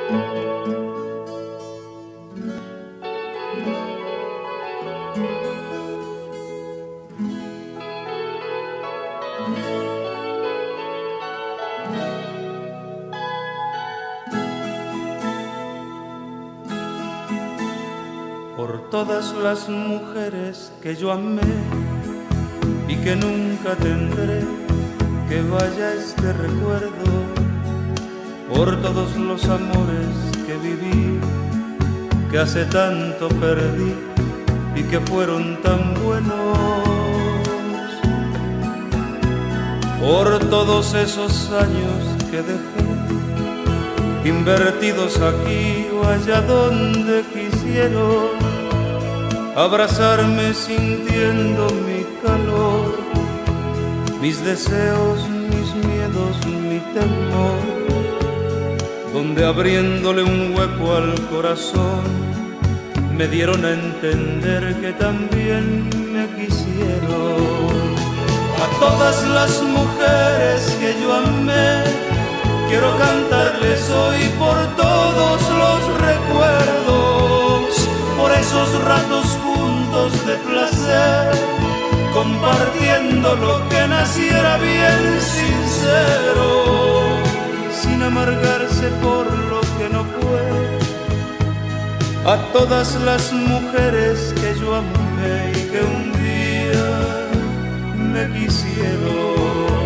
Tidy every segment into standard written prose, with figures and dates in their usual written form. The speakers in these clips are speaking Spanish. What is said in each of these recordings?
Por todas las mujeres que yo amé y que nunca tendré, que vaya este recuerdo. Por todos los amores que viví, que hace tanto perdí y que fueron tan buenos. Por todos esos años que dejé invertidos aquí o allá donde quisieron abrazarme sintiendo mi calor, mis deseos, mis miedos, mi temor, donde abriéndole un hueco al corazón me dieron a entender que también me quisieron. A todas las mujeres que yo amé quiero cantarles hoy por todos los recuerdos, por esos ratos juntos de placer, compartiendo lo que naciera bien sincero, sin amargarse por lo que no fue. A todas las mujeres que yo amé y que un día me quisieron.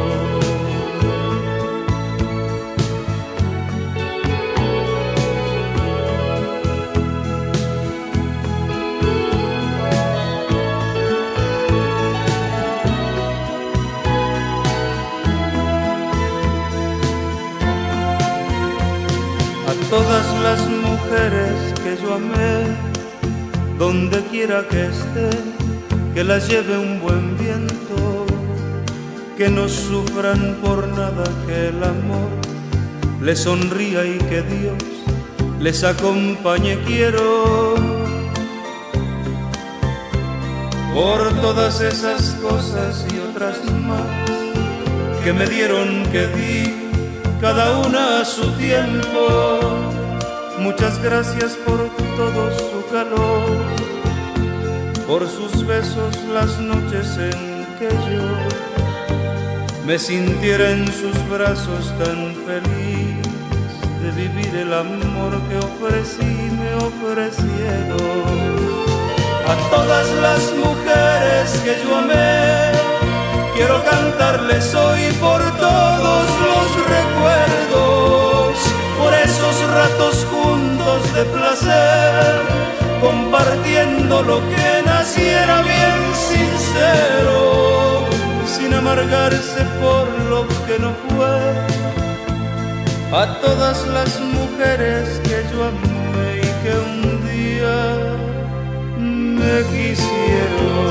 Todas las mujeres que yo amé, donde quiera que esté, que las lleve un buen viento, que no sufran por nada, que el amor les sonría y que Dios les acompañe quiero. Por todas esas cosas y otras más que me dieron, que di, cada una a su tiempo. Muchas gracias por todo su calor, por sus besos las noches en que yo me sintiera en sus brazos tan feliz de vivir el amor que ofrecí, me ofrecieron. A todas las mujeres que yo amé quiero cantarles hoy por todos los recuerdos, por esos ratos juntos de placer, compartiendo lo que naciera bien sincero, sin amargarse por lo que no fue. A todas las mujeres que yo amé y que un día me quisieron.